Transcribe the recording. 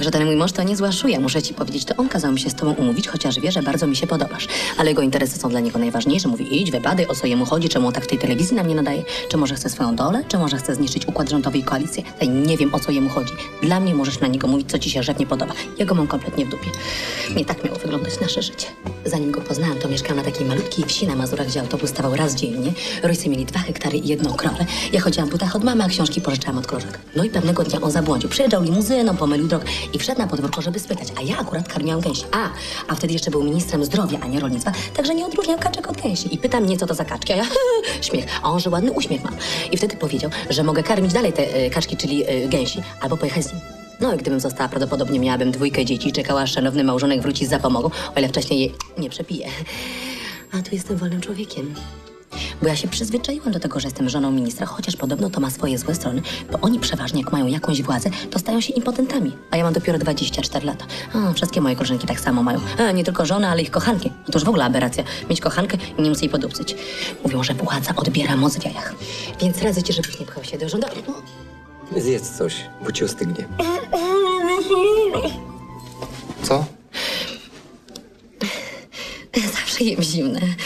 że ten mój mąż to niezła szuja, muszę ci powiedzieć. To on kazał mi się z tobą umówić, chociaż wie, że bardzo mi się podobasz. Ale jego interesy są dla niego najważniejsze. Mówi, idź, wypadaj, o co jemu chodzi, czemu on tak w tej telewizji na mnie nadaje. Czy może chce swoją dolę, czy może chce zniszczyć układ rządowy i koalicję? Ja nie wiem, o co jemu chodzi. Dla mnie możesz na niego mówić, co ci się żadnie podoba. Ja go mam kompletnie w dupie. Nie tak miało wyglądać nasze życie. Zanim go poznałam, to mieszkałam na takiej malutkiej wsi na Mazurach, gdzie autobus stawał raz dziennie. Rodzice mieli 2 hektary i 1 krowę. Ja chodziłam w butach od mamy, a książki pożyczałam od koleżek. No i pewnego dnia on zabłądził. Przyjeżdżał limuzyną, pomylił drogę i wszedł na podwórko, żeby spytać. A ja akurat karmiłam gęsi. A wtedy jeszcze był ministrem zdrowia, a nie rolnictwa, także nie odróżniał kaczek od gęsi. I pyta mnie, co to za kaczki, a ja śmiech. A on, że ładny uśmiech mam. I wtedy powiedział, że mogę karmić dalej te kaczki, czyli gęsi, albo pojechać z nim. No i gdybym została, prawdopodobnie miałabym 2 dzieci i czekała, aż szanowny małżonek wróci z zapomogą, o ile wcześniej jej nie przepije. A tu jestem wolnym człowiekiem. Bo ja się przyzwyczaiłam do tego, że jestem żoną ministra, chociaż podobno to ma swoje złe strony, bo oni przeważnie, jak mają jakąś władzę, to stają się impotentami. A ja mam dopiero 24 lata. Wszystkie moje koleżanki tak samo mają. Nie tylko żony, ale ich kochanki. No to już w ogóle aberracja. Mieć kochankę i nie móc jej podupcyć. Mówią, że władza odbiera moc w jajach. Więc radzę ci, żebyś nie pchał się do rządu. Zjedz coś, bo ci ostygnie. Co? Zawsze jem zimne.